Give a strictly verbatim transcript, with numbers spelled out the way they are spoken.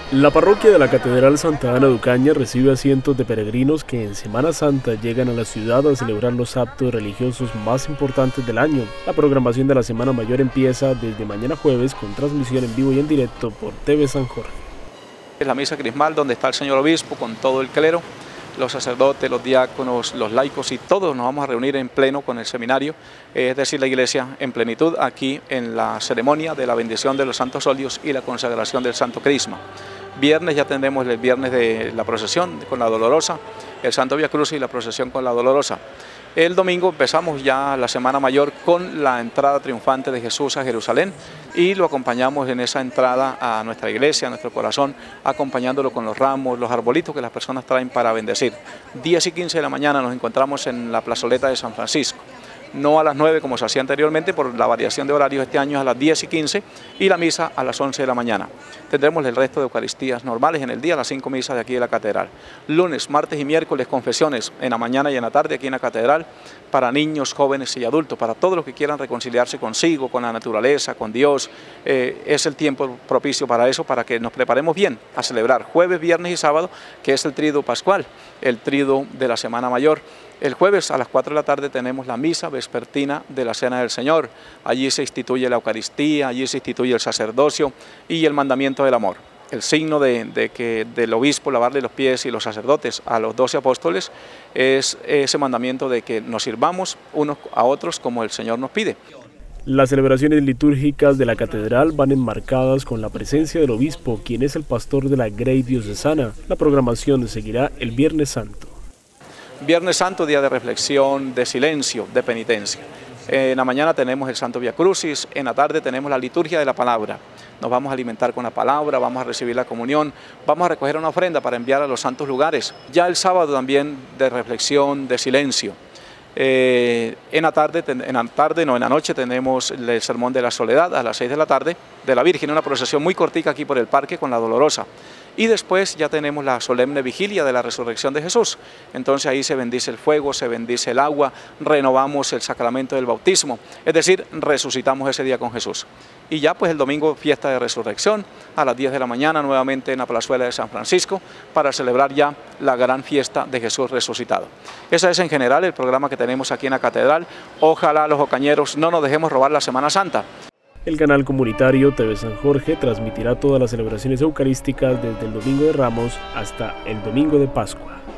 La parroquia de la Catedral Santa Ana de Ocaña recibe a cientos de peregrinos que en Semana Santa llegan a la ciudad a celebrar los actos religiosos más importantes del año. La programación de la Semana Mayor empieza desde mañana jueves con transmisión en vivo y en directo por T V San Jorge. Es la misa crismal donde está el señor obispo con todo el clero, los sacerdotes, los diáconos, los laicos y todos nos vamos a reunir en pleno con el seminario, es decir, la iglesia en plenitud aquí en la ceremonia de la bendición de los santos óleos y la consagración del Santo Crisma. Viernes ya tendremos el viernes de la procesión con la Dolorosa, el Santo Vía Crucis y la procesión con la Dolorosa. El domingo empezamos ya la Semana Mayor con la entrada triunfante de Jesús a Jerusalén y lo acompañamos en esa entrada a nuestra iglesia, a nuestro corazón, acompañándolo con los ramos, los arbolitos que las personas traen para bendecir. diez y quince de la mañana nos encontramos en la plazoleta de San Francisco. No a las nueve como se hacía anteriormente por la variación de horarios este año, a las diez y quince y la misa a las once de la mañana. Tendremos el resto de Eucaristías normales en el día, las cinco misas de aquí de la Catedral. Lunes, martes y miércoles confesiones en la mañana y en la tarde aquí en la Catedral para niños, jóvenes y adultos, para todos los que quieran reconciliarse consigo, con la naturaleza, con Dios. Eh, es el tiempo propicio para eso, para que nos preparemos bien a celebrar jueves, viernes y sábado, que es el Triduo Pascual, el Triduo de la Semana Mayor. El jueves a las cuatro de la tarde tenemos la misa vespertina de la Cena del Señor. Allí se instituye la Eucaristía, allí se instituye el sacerdocio y el mandamiento del amor. El signo de, de que del obispo lavarle los pies y los sacerdotes a los doce apóstoles es ese mandamiento de que nos sirvamos unos a otros como el Señor nos pide. Las celebraciones litúrgicas de la catedral van enmarcadas con la presencia del obispo, quien es el pastor de la Grey Diocesana. La programación seguirá el Viernes Santo. Viernes Santo, día de reflexión, de silencio, de penitencia. En la mañana tenemos el Santo Vía Crucis, en la tarde tenemos la liturgia de la palabra. Nos vamos a alimentar con la palabra, vamos a recibir la comunión, vamos a recoger una ofrenda para enviar a los santos lugares. Ya el sábado también de reflexión, de silencio. Eh, en la tarde, en la tarde, no, en la noche tenemos el Sermón de la Soledad a las seis de la tarde de la Virgen, una procesión muy cortica aquí por el parque con la Dolorosa. Y después ya tenemos la solemne vigilia de la resurrección de Jesús. Entonces ahí se bendice el fuego, se bendice el agua, renovamos el sacramento del bautismo, es decir, resucitamos ese día con Jesús. Y ya pues el domingo fiesta de resurrección a las diez de la mañana nuevamente en la plazuela de San Francisco para celebrar ya la gran fiesta de Jesús resucitado. Ese es en general el programa que tenemos aquí en la catedral. Ojalá los ocañeros no nos dejemos robar la Semana Santa. El canal comunitario T V San Jorge transmitirá todas las celebraciones eucarísticas desde el Domingo de Ramos hasta el Domingo de Pascua.